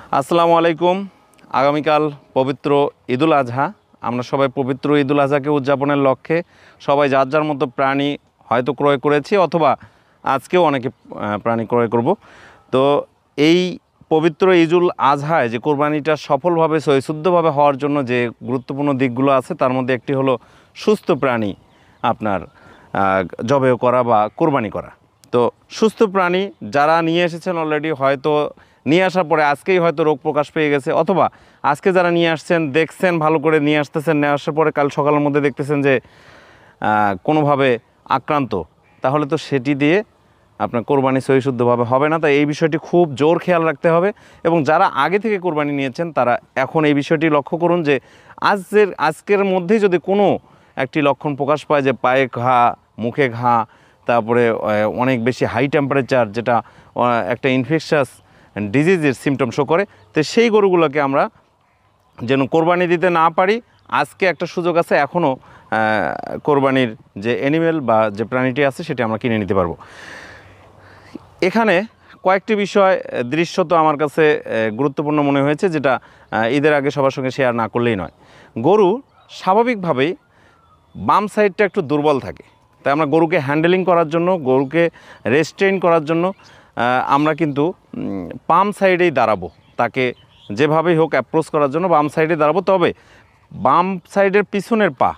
আসসালামু আলাইকুম। আগামীকাল পবিত্র ঈদুল আজহা। আমরা সবাই পবিত্র ঈদুল আজহাকে উদযাপনের লক্ষ্যে সবাই যার যার মতো প্রাণী হয়তো ক্রয় করেছি অথবা আজকেও অনেকে প্রাণী ক্রয় করব। তো এই পবিত্র ঈদুল আজহায় যে কোরবানিটা সফলভাবে সহিশুদ্ধভাবে হওয়ার জন্য যে গুরুত্বপূর্ণ দিকগুলো আছে তার মধ্যে একটি হলো সুস্থ প্রাণী আপনার জবেহ করা বা কোরবানি করা। তো সুস্থ প্রাণী যারা নিয়ে এসেছেন অলরেডি হয়তো নিয়ে আসার পরে আজকেই হয়তো রোগ প্রকাশ পেয়ে গেছে, অথবা আজকে যারা নিয়ে আসছেন দেখছেন ভালো করে নিয়ে আসতেছেন, নিয়ে আসার পরে কাল সকালের মধ্যে দেখতেছেন যে কোনোভাবে আক্রান্ত, তাহলে তো সেটি দিয়ে আপনার কোরবানি সহিশুদ্ধভাবে হবে না। তাই এই বিষয়টি খুব জোর খেয়াল রাখতে হবে। এবং যারা আগে থেকে কোরবানি নিয়েছেন তারা এখন এই বিষয়টি লক্ষ্য করুন যে আজকের মধ্যেই যদি কোনো একটি লক্ষণ প্রকাশ পায় যে পায়ে ঘা, মুখে ঘা, তারপরে অনেক বেশি হাই টেম্পারেচার, যেটা একটা ইনফেকশাস ডিজিজের সিমটম শো করে, তো সেই গরুগুলোকে আমরা যেন কোরবানি দিতে না পারি। আজকে একটা সুযোগ আছে, এখনও কোরবানির যে অ্যানিমেল বা যে প্রাণীটি আছে সেটি আমরা কিনে নিতে পারবো। এখানে কয়েকটি বিষয় দৃশ্যত আমার কাছে গুরুত্বপূর্ণ মনে হয়েছে, যেটা ঈদের আগে সবার সঙ্গে শেয়ার না করলেই নয়। গরু স্বাভাবিকভাবেই বাম সাইডটা একটু দুর্বল থাকে, তাই আমরা গরুকে হ্যান্ডেলিং করার জন্য, গরুকে রেস্ট্রেইন করার জন্য আমরা কিন্তু বাম সাইডেই দাঁড়াবো। তাকে যেভাবেই হোক অ্যাপ্রোচ করার জন্য বাম সাইডে দাঁড়াবো। তবে বাম সাইডের পিছনের পা,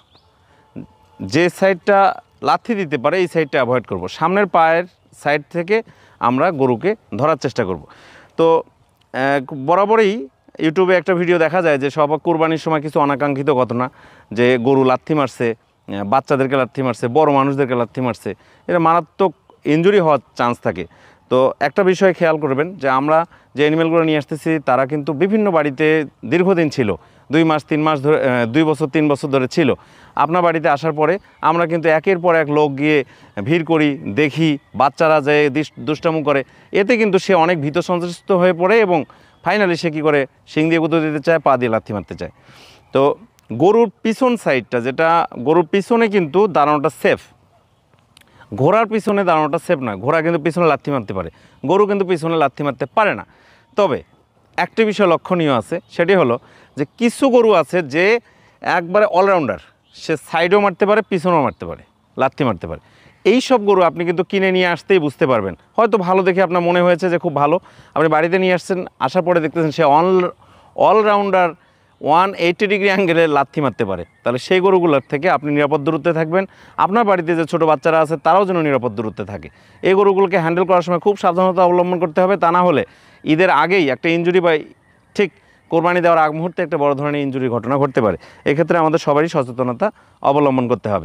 যে সাইডটা লাথি দিতে পারে, এই সাইডটা অ্যাভয়েড করব। সামনের পায়ের সাইড থেকে আমরা গরুকে ধরার চেষ্টা করব। তো বরাবরই ইউটিউবে একটা ভিডিও দেখা যায় যে সব কোরবানির সময় কিছু অনাকাঙ্ক্ষিত ঘটনা, যে গরু লাথি মারছে, বাচ্চাদেরকে লাথি মারছে, বড় মানুষদেরকে লাথি মারছে, এটা মারাত্মক ইনজুরি হওয়ার চান্স থাকে। তো একটা বিষয় খেয়াল করবেন যে আমরা যে অ্যানিমেলগুলো নিয়ে আসতেছি তারা কিন্তু বিভিন্ন বাড়িতে দীর্ঘদিন ছিল, 2 মাস 3 মাস ধরে, 2 বছর 3 বছর ধরে ছিল। আপনার বাড়িতে আসার পরে আমরা কিন্তু একের পর এক লোক গিয়ে ভিড় করি, দেখি, বাচ্চারা যায় দুষ্টামু করে, এতে কিন্তু সে অনেক ভীত সন্ত্রস্ত হয়ে পড়ে এবং ফাইনালি সে কী করে, শিং দিয়ে গুঁতো দিতে চায়, পা দিয়ে লাথি মারতে চায়। তো গরুর পিছন সাইডটা, যেটা গরুর পিছনে কিন্তু দাঁড়ানোটা সেফ, ঘোড়ার পিছনে দাঁড়ানোটা সেফ না। ঘোড়া কিন্তু পিছনে লাথি মারতে পারে, গরু কিন্তু পিছনে লাথি মারতে পারে না। তবে একটি বিষয় লক্ষণীয় আছে, সেটি হলো যে কিছু গরু আছে যে একবারে অলরাউন্ডার, সে সাইডেও মারতে পারে, পিছনেও মারতে পারে, লাথি মারতে পারে। এই সব গরু আপনি কিন্তু কিনে নিয়ে আসতেই বুঝতে পারবেন। হয়তো ভালো দেখে আপনার মনে হয়েছে যে খুব ভালো, আপনি বাড়িতে নিয়ে আসছেন, আসার পরে দেখতেছেন সে অলরাউন্ডার 180 ডিগ্রি অ্যাঙ্গেলে লাথি মারতে পারে। তাহলে সেই গরুগুলোর থেকে আপনি নিরাপদ দূরত্বে থাকবেন। আপনার বাড়িতে যে ছোটো বাচ্চারা আছে তারাও যেন নিরাপদ দূরত্বে থাকে। এই গরুগুলোকে হ্যান্ডেল করার সময় খুব সাবধানতা অবলম্বন করতে হবে, তা না হলে ঈদের আগেই একটা ইনজুরি বা ঠিক কোরবানি দেওয়ার আগ মুহূর্তে একটা বড় ধরনের ইনজুরি ঘটনা ঘটতে পারে। এক্ষেত্রে আমাদের সবারই সচেতনতা অবলম্বন করতে হবে।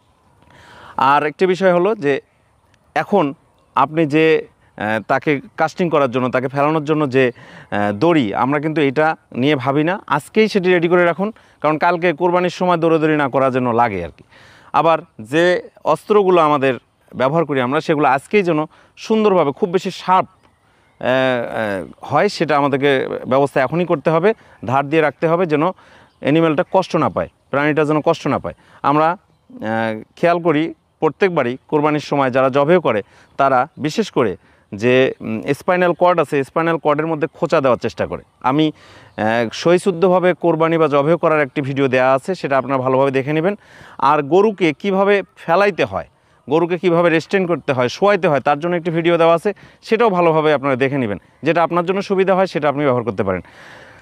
আর একটি বিষয় হলো যে এখন আপনি যে তাকে কাস্টিং করার জন্য, তাকে ফেলানোর জন্য যে দড়ি, আমরা কিন্তু এটা নিয়ে ভাবি না, আজকেই সেটি রেডি করে রাখুন, কারণ কালকে কোরবানির সময় দৌড়াদৌড়ি না করার জন্য লাগে আর কি। আবার যে অস্ত্রগুলো আমাদের ব্যবহার করি আমরা, সেগুলো আজকেই যেন সুন্দরভাবে, খুব বেশি শার্প হয়, সেটা আমাদেরকে ব্যবস্থা এখনই করতে হবে, ধার দিয়ে রাখতে হবে, যেন অ্যানিমেলটা কষ্ট না পায়, প্রাণীটা যেন কষ্ট না পায়। আমরা খেয়াল করি প্রত্যেকবারই কোরবানির সময় যারা জবেহ করে তারা বিশেষ করে যে স্পাইনাল কর্ড আছে, স্পাইনাল কর্ডের মধ্যে খোঁচা দেওয়ার চেষ্টা করে। আমি সহিশুদ্ধভাবে কোরবানি বা জবেহ করার একটি ভিডিও দেওয়া আছে, সেটা আপনারা ভালোভাবে দেখে নেবেন। আর গরুকে কিভাবে ফেলাইতে হয়, গরুকে কিভাবে রেস্ট্রেন করতে হয়, শোয়াইতে হয়, তার জন্য একটি ভিডিও দেওয়া আছে, সেটাও ভালোভাবে আপনারা দেখে নেবেন। যেটা আপনার জন্য সুবিধা হয় সেটা আপনি ব্যবহার করতে পারেন।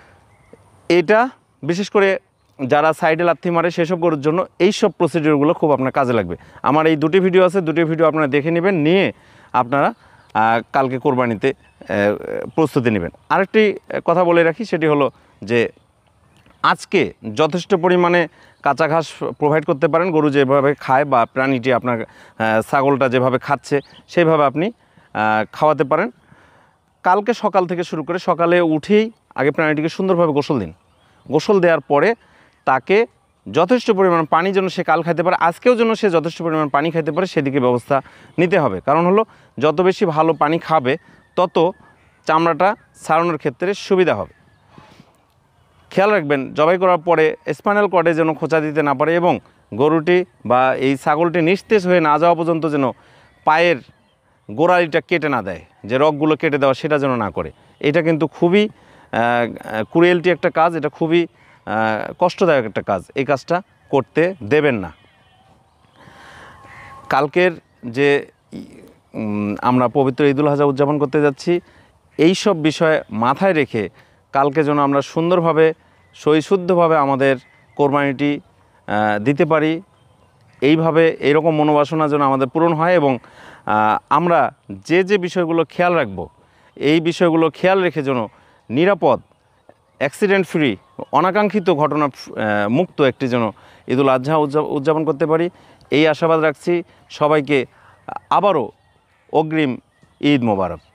এটা বিশেষ করে যারা সাইডে লাথি মারে সেসব গরুর জন্য এই সব প্রসিডিওরগুলো খুব আপনার কাজে লাগবে। আমার এই দুটি ভিডিও আছে, দুটি ভিডিও আপনারা দেখে নেবেন, নিয়ে আপনারা কালকে কোরবানিতে প্রস্তুতি নেবেন। আরেকটি কথা বলে রাখি, সেটি হলো যে আজকে যথেষ্ট পরিমাণে কাঁচা ঘাস প্রোভাইড করতে পারেন। গরু যেভাবে খায় বা প্রাণীটি আপনার ছাগলটা যেভাবে খাচ্ছে সেইভাবে আপনি খাওয়াতে পারেন। কালকে সকাল থেকে শুরু করে সকালে উঠেই আগে প্রাণীটিকে সুন্দরভাবে গোসল দিন। গোসল দেওয়ার পরে তাকে যথেষ্ট পরিমাণ পানি যেন সে কাল খাইতে পারে, আজকেও যেন সে যথেষ্ট পরিমাণ পানি খাইতে পারে, সেদিকে ব্যবস্থা নিতে হবে। কারণ হলো যত বেশি ভালো পানি খাবে তত চামড়াটা ছাড়ানোর ক্ষেত্রে সুবিধা হবে। খেয়াল রাখবেন জবাই করার পরে স্পাইনাল কর্ডে যেন খোঁচা দিতে না পারে, এবং গরুটি বা এই ছাগলটি নিস্তেজ হয়ে না যাওয়া পর্যন্ত যেন পায়ের গোড়ালিটা কেটে না দেয়, যে রগগুলো কেটে দেওয়া সেটা যেন না করে। এটা কিন্তু খুবই ক্রুয়েলটি একটা কাজ, এটা খুবই কষ্টদায়ক একটা কাজ, এই কাজটা করতে দেবেন না। কালকের যে আমরা পবিত্র ঈদুল আজহা উদযাপন করতে যাচ্ছি, এই সব বিষয় মাথায় রেখে কালকে যেন আমরা সুন্দরভাবে সহিশুদ্ধভাবে আমাদের কোরবানিটি দিতে পারি, এইভাবে এইরকম মনোবাসনা যেন আমাদের পূরণ হয় এবং আমরা যে যে বিষয়গুলো খেয়াল রাখব, এই বিষয়গুলো খেয়াল রেখে যেন নিরাপদ, অ্যাক্সিডেন্ট ফ্রি, অনাকাঙ্ক্ষিত ঘটনা মুক্ত একটি যেন ঈদুল আজহা উদযাপন করতে পারি, এই আশাবাদ রাখছি। সবাইকে আবারও অগ্রিম ঈদ মোবারক।